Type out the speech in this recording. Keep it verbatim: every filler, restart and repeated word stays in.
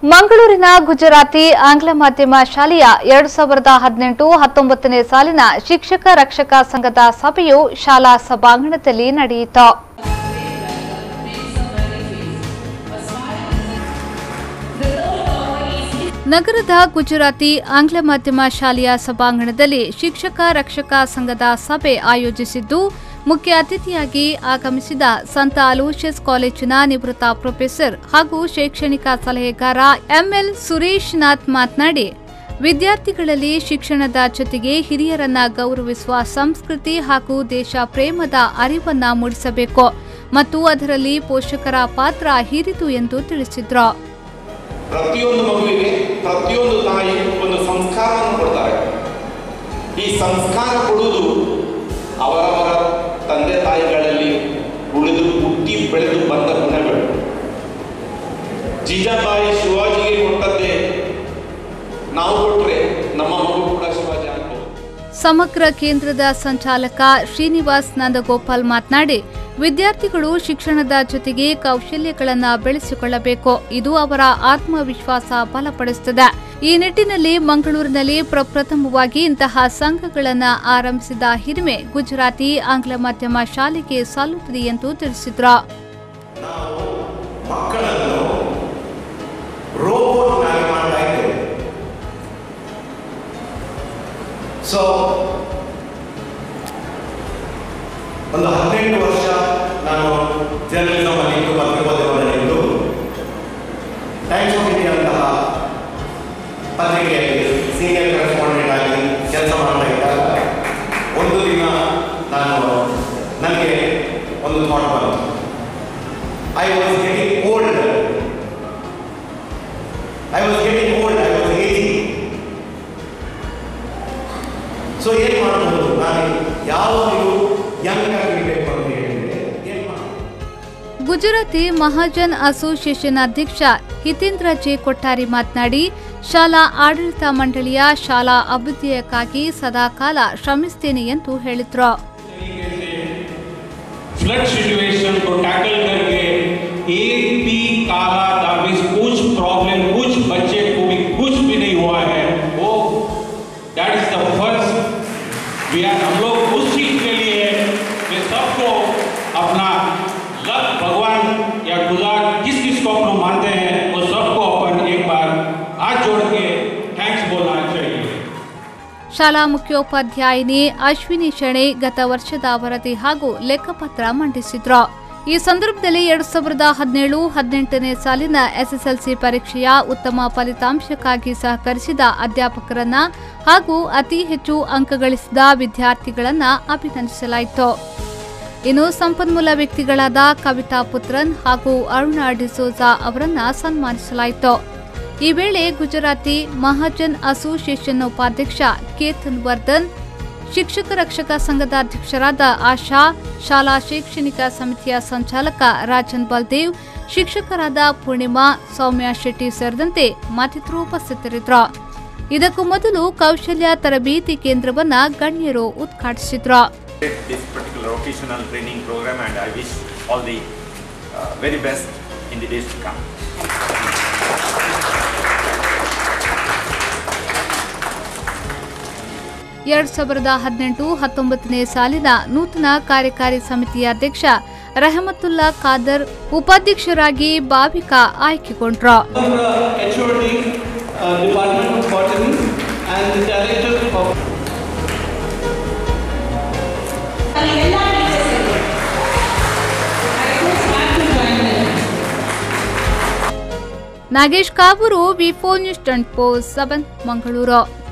ಮಂಗಳೂರಿನ ಗುಜರಾತಿ ಆಂಗ್ಲ ಮಾಧ್ಯಮ ಶಾಲೆಯ ಎರಡು ಸಾವಿರದ ಹದಿನೆಂಟು ಹತ್ತೊಂಬತ್ತನೇ ಸಾಲಿನ ಶಿಕ್ಷಕ ರಕ್ಷಕ ಸಂಘದ ಸಭೆಯು ಶಾಲಾ ಸಭಾಂಗಣದಲ್ಲಿ ನಡೆಯಿತು. ನಗರದ ಗುಜರಾತಿ ಆಂಗ್ಲ ಮಾಧ್ಯಮ ಶಾಲೆಯ ಸಭಾಂಗಣದಲ್ಲಿ ಶಿಕ್ಷಕ ರಕ್ಷಕ ಸಂಘದ ಸಭೆ ಆಯೋಜಿಸಿದ್ದು, ಮುಖ್ಯ ಅತಿಥಿಯಾಗಿ ಆಗಮಿಸಿದ ಸಂತ ಅಲೋಷಿಯಸ್ ಕಾಲೇಜಿನ ನಿವೃತ್ತ ಪ್ರೊಫೆಸರ್ ಹಾಗೂ ಶೈಕ್ಷಣಿಕ ಸಲಹೆಗಾರ ಎಂಎಲ್ ಸುರೇಶ್ ನಾಥ್ ಮಾತನಾಡಿ, ವಿದ್ಯಾರ್ಥಿಗಳಲ್ಲಿ ಶಿಕ್ಷಣದ ಜೊತೆಗೆ ಹಿರಿಯರನ್ನ ಗೌರವಿಸುವ ಸಂಸ್ಕೃತಿ ಹಾಗೂ ದೇಶ ಪ್ರೇಮದ ಅರಿವನ್ನ ಮೂಡಿಸಬೇಕು ಮತ್ತು ಅದರಲ್ಲಿ ಪೋಷಕರ ಪಾತ್ರ ಹಿರಿದು ಎಂದು ತಿಳಿಸಿದ್ರು. ಪ್ರತಿಯೊಂದು ಮಗುವಿಗೆ ಪ್ರತಿಯೊಂದು ತಾಯಿ ಒಂದು ಸಂಸ್ಕಾರವನ್ನು ಕೊಡ್ತಾರೆ. ಈ ಸಂಸ್ಕಾರ ಕೊಡುವುದು ಅವರವರ ತಂದೆ ತಾಯಿಗಳಲ್ಲಿ ಉಳಿದು ಹುಟ್ಟಿ ಬೆಳೆದು ಬಂದ ಗುಣಗಳು. ಜೀಜಾಬಾಯಿ ಶಿವಾಜಿಗೆ ಕೊಟ್ಟದ್ದೇ ನಾವು ಕೊಟ್ಟರೆ ನಮ್ಮ ಮಗು ಕೂಡ ಶಿವಾಜಿ ಆಗ್ಬೋದು. ಸಮಗ್ರ ಕೇಂದ್ರದ ಸಂಚಾಲಕ ಶ್ರೀನಿವಾಸ್ ನಂದಗೋಪಾಲ್ ಮಾತನಾಡಿ, ವಿದ್ಯಾರ್ಥಿಗಳು ಶಿಕ್ಷಣದ ಜೊತೆಗೆ ಕೌಶಲ್ಯಗಳನ್ನು ಬೆಳೆಸಿಕೊಳ್ಳಬೇಕು. ಇದು ಅವರ ಆತ್ಮವಿಶ್ವಾಸ ಬಲಪಡಿಸುತ್ತದೆ. ಈ ನಿಟ್ಟಿನಲ್ಲಿ ಮಂಗಳೂರಿನಲ್ಲಿ ಪ್ರಪ್ರಥಮವಾಗಿ ಇಂತಹ ಸಂಘಗಳನ್ನು ಆರಂಭಿಸಿದ ಹಿರಿಮೆ ಗುಜರಾತಿ ಆಂಗ್ಲ ಮಾಧ್ಯಮ ಶಾಲೆಗೆ ಸಲ್ಲುತ್ತದೆ ಎಂದು ತಿಳಿಸಿದ್ರು. ಒಂದು ಹದಿನೆಂಟು ವರ್ಷ ನಾನು ಜರ್ನಲಿಸಮ್ ಅಲ್ಲಿ ಪತ್ರಿಕೋದ್ಯಮದಲ್ಲಿದ್ದು ಟೈಮ್ಸ್ ಆಫ್ ಇಂಡಿಯಾ ಅಂತಹ ಪತ್ರಿಕೆಯಲ್ಲಿ ಸೀನಿಯರ್ ಕರೆಸ್ಪಾಂಡೆಂಟ್ ಆಗಿ ಕೆಲಸ ಮಾಡ್ತಾ ಇದ್ದಾಗ ಒಂದು ದಿನ ನಾನು ನನಗೆ ಒಂದು ಥಾಟ್ ಬಂತು. I was getting old I was getting old I was ageing. So ಏನು ಮಾಡಬಹುದು, ನಾನು ಯಾವಾಗಲೂ ಗುಜರಾತಿ ಮಹಾಜನ್ ಅಸೋಸಿಯೇಷನ್ ಅಧ್ಯಕ್ಷ ಹಿತೇಂದ್ರ ಜೆ ಕೊಟ್ಟಾರಿ ಮಾತನಾಡಿ, ಶಾಲಾ ಆಡಳಿತ ಮಂಡಳಿಯ ಶಾಲಾ ಅಭ್ಯುದಯಕ್ಕಾಗಿ ಸದಾಕಾಲ ಶ್ರಮಿಸುತ್ತೇನೆ ಎಂದು ಹೇಳಿದ್ರು. हम लोग उस चीज के लिए कि सबको अपना लक भगवान या खुदा किस किस को अपन मानते हैं वो सबको अपन एक बार हाथ जोड़ के थैंक्स बोलना चाहिए. ಶಾಲಾ ಮುಖ್ಯೋಪಾಧ್ಯಾಯಿನಿ ಅಶ್ವಿನಿ ಶೆಣೆ ಗತ ವರ್ಷದ ವರದಿ ಹಾಗೂ ಲೆಕ್ಕಪತ್ರ ಮಂಡಿಸಿದ್ರು. ಈ ಸಂದರ್ಭದಲ್ಲಿ ಎರಡ್ ಸಾವಿರದ ಹದಿನೇಳು ಹದಿನೆಂಟನೇ ಸಾಲಿನ ಎಸ್ಎಸ್ಎಲ್ಸಿ ಪರೀಕ್ಷೆಯ ಉತ್ತಮ ಫಲಿತಾಂಶಕ್ಕಾಗಿ ಸಹಕರಿಸಿದ ಅಧ್ಯಾಪಕರನ್ನ ಹಾಗೂ ಅತಿ ಹೆಚ್ಚು ಅಂಕ ಗಳಿಸಿದ ವಿದ್ಯಾರ್ಥಿಗಳನ್ನ ಅಭಿನಂದಿಸಲಾಯಿತು. ಇನ್ನು ಸಂಪನ್ಮೂಲ ವ್ಯಕ್ತಿಗಳಾದ ಕವಿತಾ ಪುತ್ರನ್ ಹಾಗೂ ಅರುಣಾ ಡಿಸೋಜಾ ಅವರನ್ನ ಸನ್ಮಾನಿಸಲಾಯಿತು. ಈ ವೇಳೆ ಗುಜರಾತಿ ಮಹಾಜನ್ ಅಸೋಸಿಯೇಷನ್ ಉಪಾಧ್ಯಕ್ಷ ಕೇತನ್ ವರ್ಧನ್, ಶಿಕ್ಷಕ ರಕ್ಷಕ ಸಂಘದ ಅಧ್ಯಕ್ಷರಾದ ಆಶಾ, ಶಾಲಾ ಶೈಕ್ಷಣಿಕ ಸಮಿತಿಯ ಸಂಚಾಲಕ ರಾಜನ್ ಬಲ್ದೇವ್, ಶಿಕ್ಷಕರಾದ ಪೂರ್ಣಿಮಾ, ಸೌಮ್ಯ ಶೆಟ್ಟಿ ಸೇರಿದಂತೆ ಮತ್ತಿತರರು ಉಪಸ್ಥಿತರಿದ್ದರು. ಇದಕ್ಕೂ ಮೊದಲು ಕೌಶಲ್ಯ ತರಬೇತಿ ಕೇಂದ್ರವನ್ನು ಗಣ್ಯರು ಉದ್ಘಾಟಿಸಿದ್ರು. ಎರಡ್ ಸಾವಿರದ ಹದಿನೆಂಟು ಹತ್ತೊಂಬತ್ತನೇ ಸಾಲಿನ ನೂತನ ಕಾರ್ಯಕಾರಿ ಸಮಿತಿಯ ಅಧ್ಯಕ್ಷ ರಹಮತುಲ್ಲಾ ಖಾದರ್ ಉಪಾಧ್ಯಕ್ಷರಾಗಿ ಭಾವಿಕಾ ಆಯ್ಕೆಗೊಂಡ್ರು. Nagesh Kaburu, V four news twenty four seven, Mangaluru.